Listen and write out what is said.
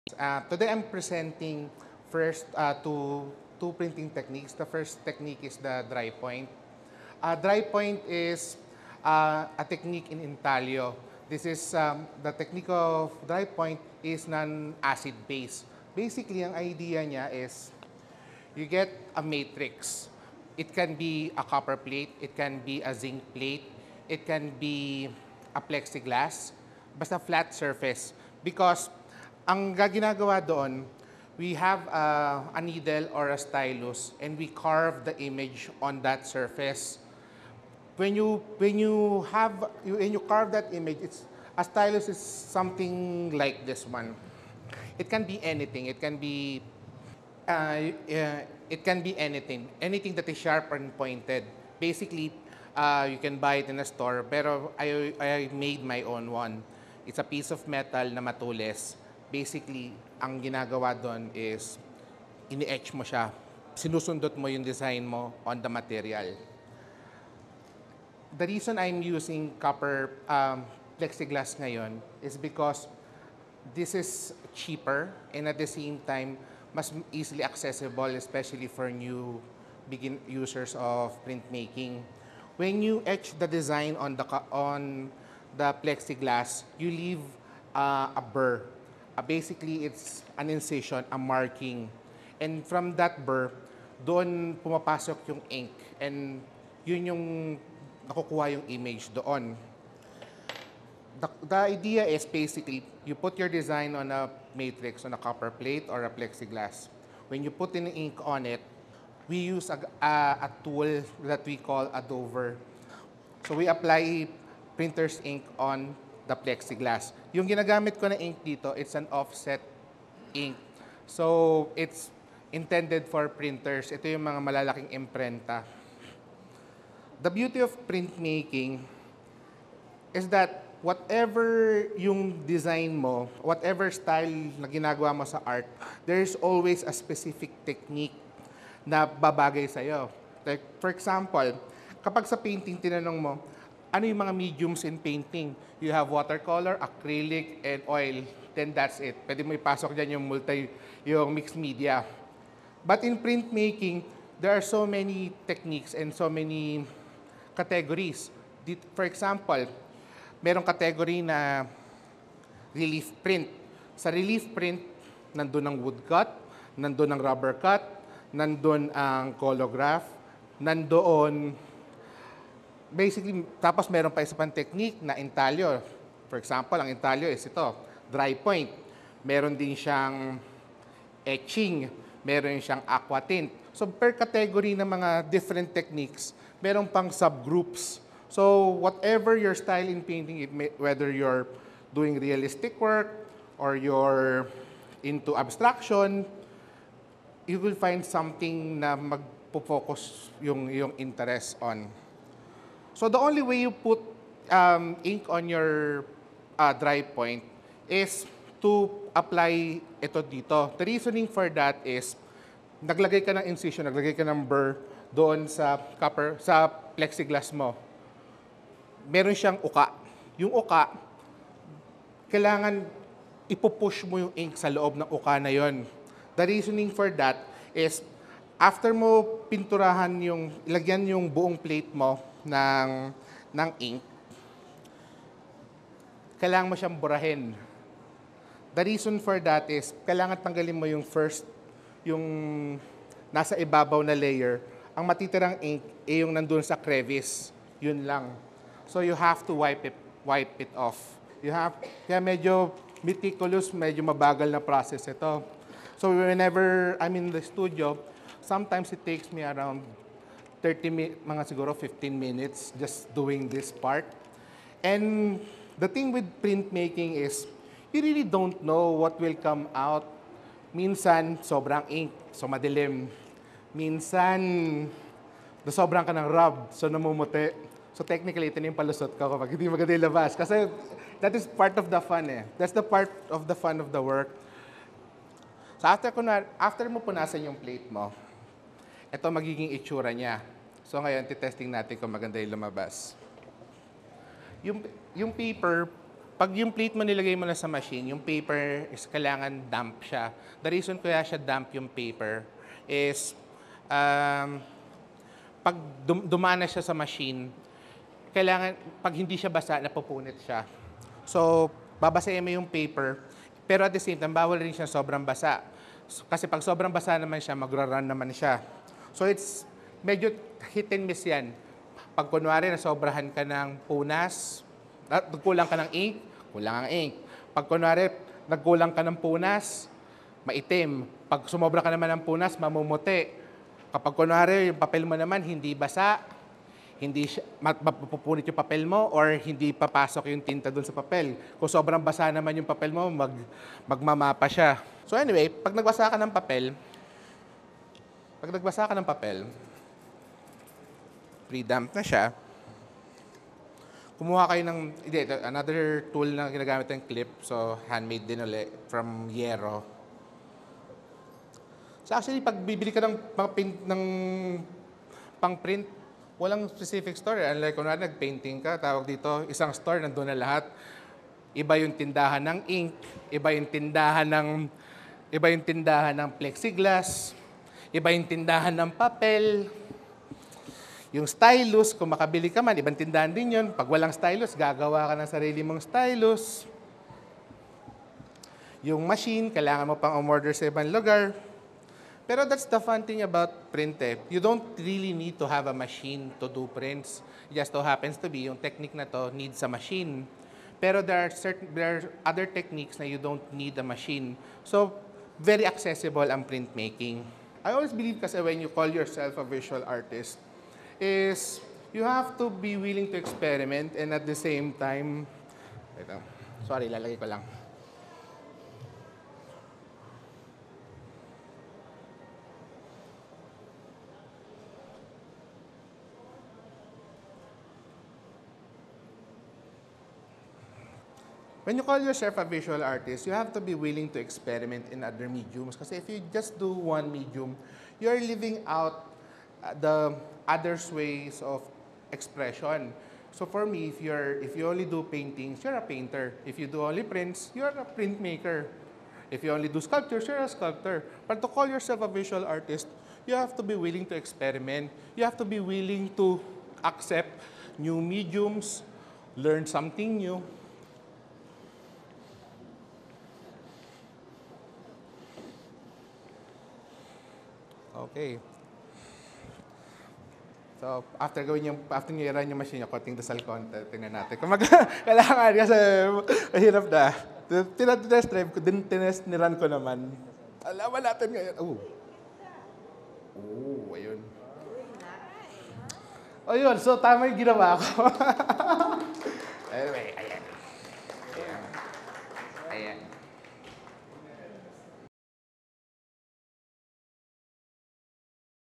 Today I'm presenting first two printing techniques. The first technique is the Drypoint. Drypoint is a technique in intaglio. This is the technique of Drypoint is non-acid base. Basically, ang idea niya is you get a matrix. It can be a copper plate, it can be a zinc plate, it can be a plexiglass, basta flat surface. Because ang ginagawa doon, we have a needle or a stylus and we carve the image on that surface. When you carve that image, a stylus is something like this one. It can be anything. It can be anything that is sharp and pointed. Basically, you can buy it in a store, pero I made my own one. It's a piece of metal na matulis. Basically, ang ginagawa doon is ini-etch mo siya. Sinusundot mo yung design mo on the material. The reason I'm using copper plexiglass ngayon is because this is cheaper and at the same time, mas easily accessible, especially for new users of printmaking. When you etch the design on the plexiglass, you leave a burr. Basically, it's an incision, a marking. And from that burr, doon pumapasok yung ink. And yun yung nakukuha yung image doon. The idea is basically, you put your design on a matrix, on a copper plate or a plexiglass. When you put in ink on it, we use a tool that we call a dover. So we apply printer's ink on the plexiglass. Yung ginagamit ko na ink dito, it's an offset ink. So it's intended for printers. Ito yung mga malalaking imprenta. The beauty of printmaking is that whatever yung design mo, whatever style na ginagawa mo sa art, there's always a specific technique na babagay sa'yo. Like, for example, kapag sa painting tinanong mo, ano yung mga mediums in painting? You have watercolor, acrylic, and oil. Then that's it. Pwede mo ipasok dyan yung mixed media. But in printmaking, there are so many techniques and so many categories. For example, merong category na relief print. Sa relief print, nandun ang woodcut, nandun ang rubber cut, nandun ang colograph, nandoon, basically, tapos meron pa isa pang technique na intaglio. For example, ang intaglio is ito, Drypoint. Meron din siyang etching, meron siyang aqua tint. So per category ng mga different techniques, meron pang subgroups. So whatever your style in painting, whether you're doing realistic work or you're into abstraction, you will find something na magpo-focus yung interest on. So the only way you put ink on your Drypoint is to apply ito dito. The reasoning for that is, naglagay ka ng incision, naglagay ka ng burr doon sa plexiglass mo. Meron siyang uka. Yung uka, kailangan ipupush mo yung ink sa loob ng uka na yon. The reasoning for that is, after mo pinturahan ilagyan yung buong plate mo ng ink, kailangan mo siyang burahin. The reason for that is, kailangan tanggalin mo yung nasa ibabaw na layer. Ang matitirang ink ay yung nandun sa crevice. Yun lang. So you have to wipe it off. Kaya medyo meticulous, medyo mabagal na process ito. So whenever I'm in the studio, sometimes it takes me around mga siguro 15 minutes just doing this part. And the thing with printmaking is, you really don't know what will come out. Minsan, sobrang ink, so madilim. Minsan, sobrang ka ng rub, so namumuti. So technically, ito na yung palusot ko kapag hindi maganda yung labas. Kasi that is part of the fun eh. That's the part of the fun of the work. So after mo punasan yung plate mo, ito magiging itsura niya. So ngayon, titesting natin kung maganda yung lumabas. Yung paper, pag yung plate mo nilagay mo na sa machine, yung paper is kailangan damp siya. The reason kaya siya damp yung paper is pag dumana siya sa machine, kailangan, pag hindi siya basa, napupunit siya. So, babasahin mo yung paper, pero at the same time, bawal rin siya sobrang basa. So, kasi pag sobrang basa naman siya, magra-run naman siya. So, it's medyo hit and miss yan. Pag kunwari, nasobrahan ka ng punas, nagkulang ka ng ink, kulang ang ink. Pag kunwari, nagkulang ka ng punas, maitim. Pag sumobra ka naman ng punas, mamumuti. Kapag kunwari, yung papel mo naman hindi basa, hindi mapupunit yung papel mo or hindi papasok yung tinta doon sa papel. Kung sobrang basa naman yung papel mo, magmamapa siya. So anyway, pag nagbasa ka ng papel, pre-damp na siya, kumuha kayo ng, another tool na ginagamit ng clip, so handmade din ulit, from Yero. So actually, pag bibili ka ng pang-print, walang specific store. Unlike kung nag-painting ka, tawag dito, isang store, nandun na lahat. Iba yung tindahan ng ink, iba yung tindahan ng plexiglass, iba yung tindahan ng papel. Yung stylus, kung makabili ka man, ibang tindahan din yun. Pag walang stylus, gagawa ka ng sarili mong stylus. Yung machine, kailangan mo pang umorder sa ibang lugar. Pero that's the fun thing about print eh. You don't really need to have a machine to do prints. It just so happens to be, yung technique na to needs a machine. Pero there are other techniques na you don't need a machine. So, very accessible ang printmaking. I always believe kasi when you call yourself a visual artist, is you have to be willing to experiment and at the same time, sorry, lalagay ko lang. When you call yourself a visual artist, you have to be willing to experiment in other mediums. Kasi if you just do one medium, you're leaving out the other ways of expression. So for me, if you only do paintings, you're a painter. If you do only prints, you're a printmaker. If you only do sculptures, you're a sculptor. But to call yourself a visual artist, you have to be willing to experiment. You have to be willing to accept new mediums, learn something new. Okay. So, after nyo i-run yung machine, konting dasal konti, tingnan natin. Kung kailangan kasi mahirap na. Tinest drive ko, tinest ni-run ko naman. Alaman natin ngayon. Ayun. So tama yung ginawa ko.